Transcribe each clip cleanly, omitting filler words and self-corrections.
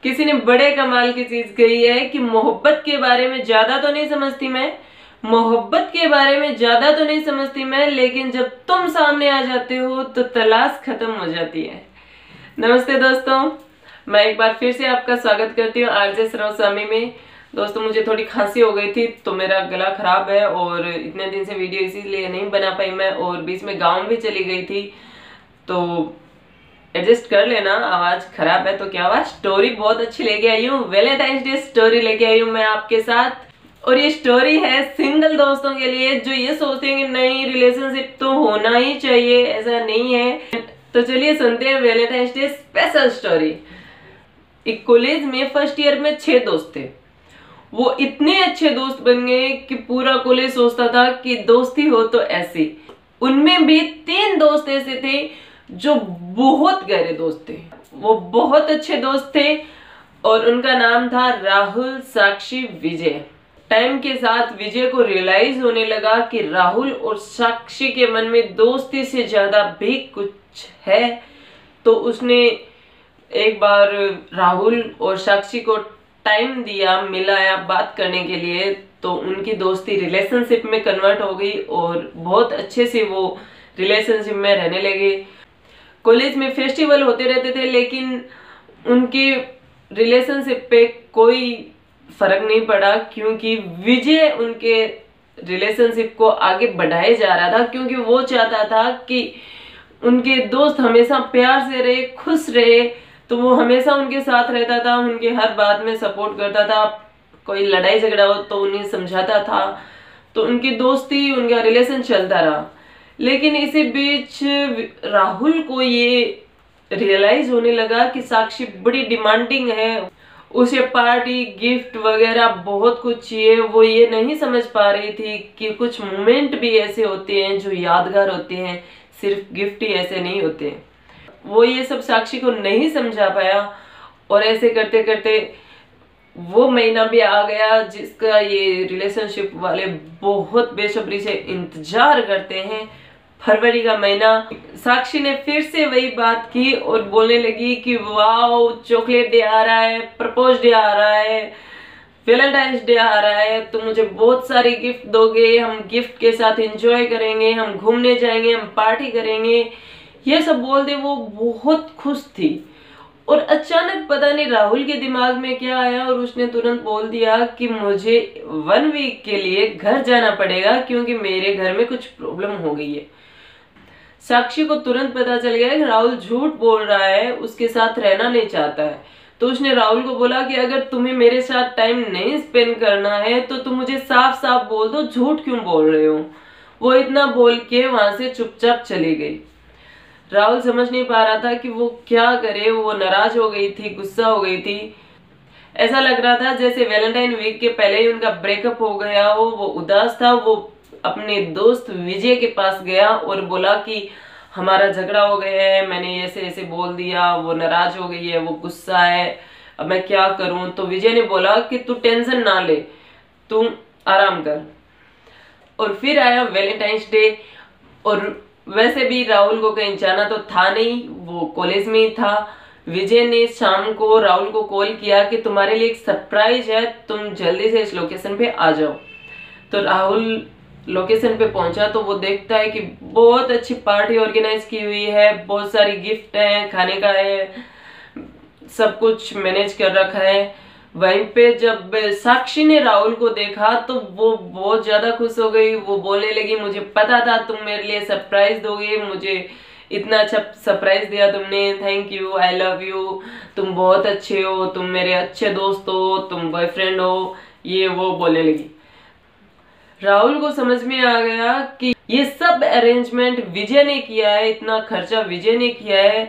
किसी ने बड़े कमाल की चीज कही है कि मोहब्बत के बारे में ज्यादा तो नहीं समझती मैं, मोहब्बत के बारे में ज्यादा तो नहीं समझती मैं, लेकिन जब तुम सामने आ जाते हो तो तलाश खत्म हो जाती है। नमस्ते दोस्तों, मैं एक बार फिर से आपका स्वागत करती हूँ आरजे सर्वस्वामी में। दोस्तों, मुझे थोड़ी खांसी हो गई थी तो मेरा गला खराब है और इतने दिन से वीडियो इसीलिए नहीं बना पाई मैं, और बीच में गाँव भी चली गई थी तो एडजस्ट कर लेना, आवाज खराब है तो क्या हुआ। स्टोरी बहुत अच्छी लेके आई हूँ, वैलेंटाइंस डे स्टोरी लेके आई हूँ मैं आपके साथ। और ये स्टोरी है सिंगल दोस्तों के लिए जो ये सोचते हैं कि नहीं रिलेशनशिप तो होना ही चाहिए, ऐसा नहीं है। तो चलिए सुनते हैं वैलेंटाइंस डे स्पेशल स्टोरी। एक कॉलेज में फर्स्ट ईयर में 6 दोस्त थे। वो इतने अच्छे दोस्त बन गए कि पूरा कॉलेज सोचता था कि दोस्ती हो तो ऐसी। उनमें भी 3 दोस्त ऐसे थे जो बहुत गहरे दोस्त थे, वो बहुत अच्छे दोस्त थे और उनका नाम था राहुल, साक्षी, विजय। टाइम के साथ विजय को रियलाइज होने लगा कि राहुल और साक्षी के मन में दोस्ती से ज्यादा भी कुछ है, तो उसने एक बार राहुल और साक्षी को टाइम दिया, मिलाया बात करने के लिए, तो उनकी दोस्ती रिलेशनशिप में कन्वर्ट हो गई और बहुत अच्छे से वो रिलेशनशिप में रहने लगे। कॉलेज में फेस्टिवल होते रहते थे लेकिन उनकी रिलेशनशिप पे कोई फर्क नहीं पड़ा, क्योंकि विजय उनके रिलेशनशिप को आगे बढ़ाए जा रहा था, क्योंकि वो चाहता था कि उनके दोस्त हमेशा प्यार से रहे, खुश रहे। तो वो हमेशा उनके साथ रहता था, उनके हर बात में सपोर्ट करता था, कोई लड़ाई झगड़ा हो तो उन्हें समझाता था, तो उनकी दोस्ती, उनका रिलेशन चलता रहा। लेकिन इसी बीच राहुल को ये रियलाइज होने लगा कि साक्षी बड़ी डिमांडिंग है, उसे पार्टी, गिफ्ट वगैरह बहुत कुछ चाहिए। वो ये नहीं समझ पा रही थी कि कुछ मोमेंट भी ऐसे होते हैं जो यादगार होते हैं, सिर्फ गिफ्ट ही ऐसे नहीं होते हैं। वो ये सब साक्षी को नहीं समझा पाया और ऐसे करते करते वो महीना भी आ गया जिसका ये रिलेशनशिप वाले बहुत बेसब्री से इंतजार करते हैं। फरवरी का महीना। साक्षी ने फिर से वही बात की और बोलने लगी कि वाओ, चॉकलेट डे आ रहा है, प्रपोज डे आ रहा है, वैलेंटाइंस डे आ रहा है, तो मुझे बहुत सारे गिफ्ट दोगे, हम गिफ्ट के साथ एंजॉय करेंगे, हम घूमने जाएंगे, हम पार्टी करेंगे। ये सब बोलते वो बहुत खुश थी। और अचानक पता नहीं राहुल के दिमाग में क्या आया और उसने तुरंत बोल दिया कि मुझे 1 वीक के लिए घर जाना पड़ेगा क्योंकि मेरे घर में कुछ प्रॉब्लम हो गई है। साक्षी को तुरंत पता चल गया कि राहुल झूठ बोल रहा है, उसके साथ रहना नहीं चाहता है। तो उसने राहुल को बोला कि अगर तुम्हें मेरे साथ टाइम नहीं स्पेंड करना है तो तुम मुझे साफ साफ बोल दो, झूठ क्यों बोल रहे हो। वो इतना बोल के वहां से चुपचाप चली गई। राहुल समझ नहीं पा रहा था कि वो क्या करे। वो नाराज हो गई थी, गुस्सा हो गई थी। ऐसा लग रहा था जैसे वैलेंटाइन वीक के पहले ही उनका ब्रेकअप हो गया हो। वो उदास था। वो अपने दोस्त विजय के पास गया और बोला कि हमारा झगड़ा हो गया है, मैंने ऐसे ऐसे बोल दिया, वो नाराज हो गई है, वो गुस्सा है, अब मैं क्या करूं। तो विजय ने बोला कि तू टेंशन ना ले, तू आराम कर। और फिर आया वैलेंटाइंस डे। और वैसे भी राहुल को कहीं जाना तो था नहीं, वो कॉलेज में ही था। विजय ने शाम को राहुल को कॉल किया कि तुम्हारे लिए एक सरप्राइज है, तुम जल्दी से इस लोकेशन पे आ जाओ। तो राहुल लोकेशन पे पहुंचा तो वो देखता है कि बहुत अच्छी पार्टी ऑर्गेनाइज की हुई है, बहुत सारी गिफ्ट है, खाने का है, सब कुछ मैनेज कर रखा है। वहीं पे जब साक्षी ने राहुल को देखा तो वो बहुत ज्यादा खुश हो गई। वो बोलने लगी मुझे पता था तुम मेरे लिए सरप्राइज दोगे, मुझे इतना अच्छा सरप्राइज दिया तुमने, thank you, I love you, तुम बहुत अच्छे हो, तुम मेरे अच्छे दोस्त हो, तुम बॉयफ्रेंड हो, ये वो बोलने लगी। राहुल को समझ में आ गया कि ये सब अरेंजमेंट विजय ने किया है, इतना खर्चा विजय ने किया है,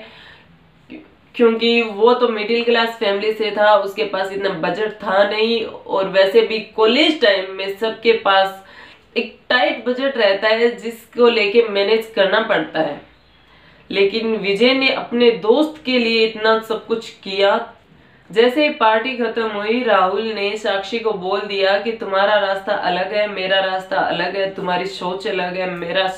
क्योंकि वो तो मिडिल क्लास फैमिली से था, उसके पास इतना बजट था नहीं। और वैसे भी कॉलेज टाइम में सबके पास एक टाइट बजट रहता है जिसको लेके मैनेज करना पड़ता है। लेकिन विजय ने अपने दोस्त के लिए इतना सब कुछ किया। जैसे ही पार्टी खत्म हुई, राहुल ने साक्षी को बोल दिया कि तुम्हारा रास्ता अलग है, मेरा रास्ता अलग है, तुम्हारी सोच अलग है,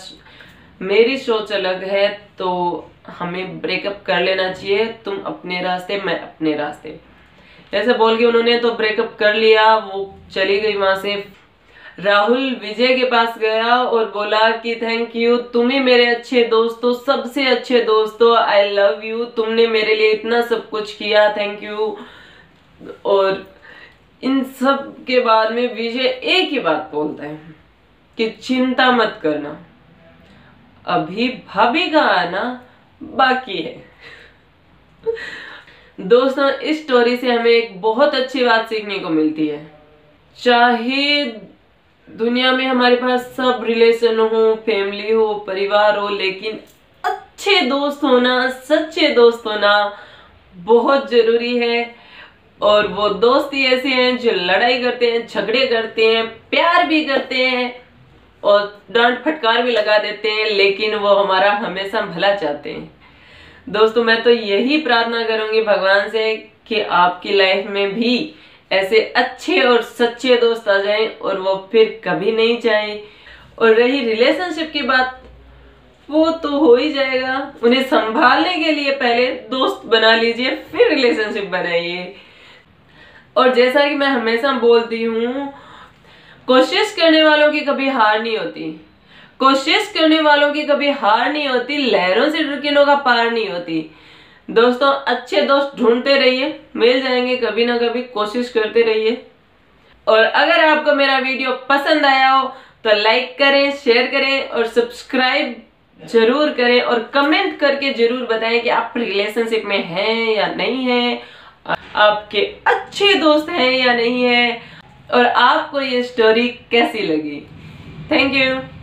मेरी सोच अलग है, तो हमें ब्रेकअप कर लेना चाहिए, तुम अपने रास्ते, मैं अपने रास्ते। ऐसे बोल के उन्होंने तो ब्रेकअप कर लिया, वो चली गई वहां से। राहुल विजय के पास गया और बोला कि थैंक यू, तुम ही मेरे अच्छे दोस्त हो, सबसे अच्छे दोस्त हो, आई लव यू, तुमने मेरे लिए इतना सब कुछ किया, थैंक यू। और इन सब के बाद में विजय एक ही बात बोलता है कि चिंता मत करना, अभी भाभी का आना बाकी है। दोस्तों, इस स्टोरी से हमें एक बहुत अच्छी बात सीखने को मिलती है। चाहे दुनिया में हमारे पास सब रिलेशन हो, फैमिली हो, परिवार हो, लेकिन अच्छे दोस्त होना, सच्चे दोस्त होना बहुत जरूरी है। और वो दोस्त ही ऐसे हैं जो लड़ाई करते हैं, झगड़े करते हैं, प्यार भी करते हैं और डांट फटकार भी लगा देते हैं, लेकिन वो हमारा हमेशा भला चाहते हैं। दोस्तों, मैं तो यही प्रार्थना करूंगी भगवान से कि आपकी लाइफ में भी ऐसे अच्छे और सच्चे दोस्त आ जाएं और वो फिर कभी नहीं चाहे। और रही रिलेशनशिप की बात, वो तो हो ही जाएगा, उन्हें संभालने के लिए पहले दोस्त बना लीजिए, फिर रिलेशनशिप बनाइए। और जैसा कि मैं हमेशा बोलती हूँ, कोशिश करने वालों की कभी हार नहीं होती, कोशिश करने वालों की कभी हार नहीं होती, लहरों से ढकेलों का पार नहीं होती। दोस्तों, अच्छे दोस्त ढूंढते रहिए, मिल जाएंगे कभी ना कभी, कोशिश करते रहिए। और अगर आपको मेरा वीडियो पसंद आया हो तो लाइक करें, शेयर करें और सब्सक्राइब जरूर करें, और कमेंट करके जरूर बताएं कि आप रिलेशनशिप में हैं या नहीं हैं, आपके अच्छे दोस्त हैं या नहीं है, और आपको ये स्टोरी कैसी लगी। Thank you.